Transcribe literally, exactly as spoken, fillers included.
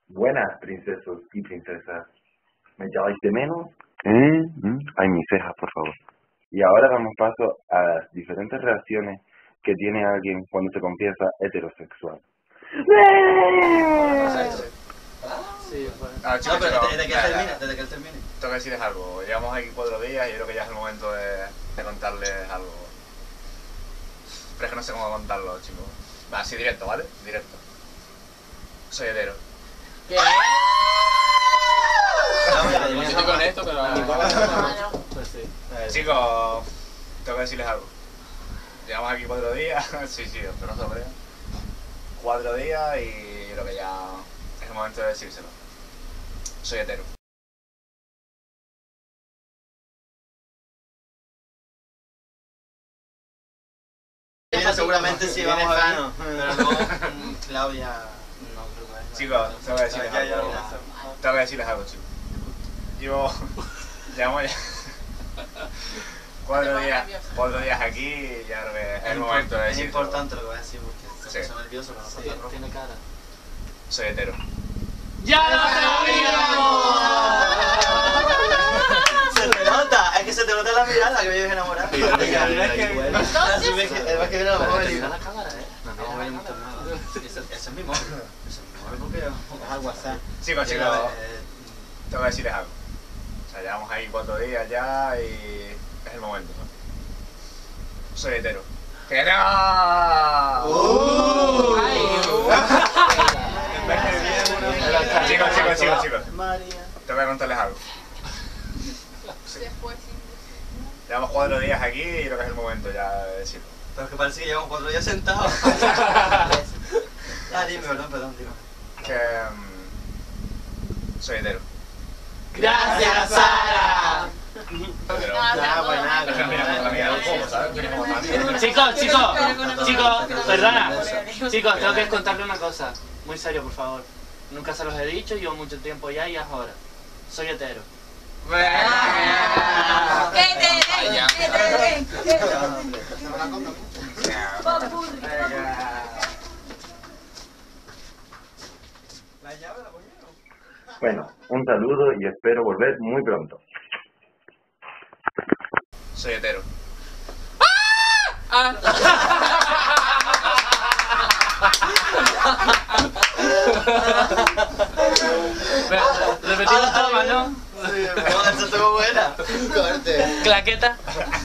Buenas, princesos y princesas. ¿Me echabais de menos? ¿Eh? ¿Mm? Ay, mis cejas, por favor. Y ahora damos paso a las diferentes reacciones que tiene alguien cuando se confiesa heterosexual. Sí, bueno. Ah, chicos, No, pero chicos, desde que ya, él ya. termine, desde que él termine. Tengo que decirles algo. Llevamos aquí cuatro días y yo creo que ya es el momento de, de contarles algo. Pero es que no sé cómo contarlo, chicos. Va, sí, directo, ¿vale? Directo. Soy hetero. ¿Qué? Yo estoy con esto, pero... Pues sí. Chicos, tengo que decirles algo. Llevamos aquí cuatro días. Sí, sí, pero no se lo crean. Cuatro días y yo creo que ya es el momento de decírselo. Soy hetero. Seguramente sí vamos a ver, pero luego mm, Claudia no creo que vaya. Chicos, tengo que decirles Ya, ya, algo. ya. Tengo que decirles algo, chicos. Llevo... Llevamos ya... Cuatro días, cuatro días aquí y ya creo que es el momento de Es decir. importante lo que voy a decir porque Sí. estoy nervioso con la Sí, foto roja. tiene cara. Soy hetero. ¡Ya lo sabíamos! Se te nota, es que se te nota la mirada que me vives enamorado. Mira, mira, mira, Es que qué bueno. es que viene a la mujer y Mira la cámara, eh. no, no, no, no, ese ese es mi móvil. Ese es mi móvil porque es al WhatsApp. Chicos, Llega, chicos, eh, tengo que decirles algo. O sea, llevamos ahí cuatro días ya y es el momento. Soy hetero. ¡Que no! Ay, Chicos, chicos, chicos, chicos. María. Tengo que contarles algo. Llevamos cuatro días aquí y creo que es el momento ya de decirlo. Pero es que parece que llevamos cuatro días sentados. Ah, dime, perdón, perdón, dime. Que... mm, soy hetero. ¡Gracias, Sara! Pero... Nada, pues nada. Es que mira, con la mía del juego, ¿sabes? Mira cómo está, mira. Chicos, chicos, chicos, perdona. Chicos, tengo que contarle una cosa. Muy serio, por favor. Nunca se los he dicho, llevo mucho tiempo ya y es ahora. Soy hetero. ¿Qué te den? ¿Qué te den? La llave la cogieron. Bueno, un saludo y espero volver muy pronto. Soy hetero. Repetimos todo, ¿no? Sí, pero esa estuvo buena. Corte. Claqueta.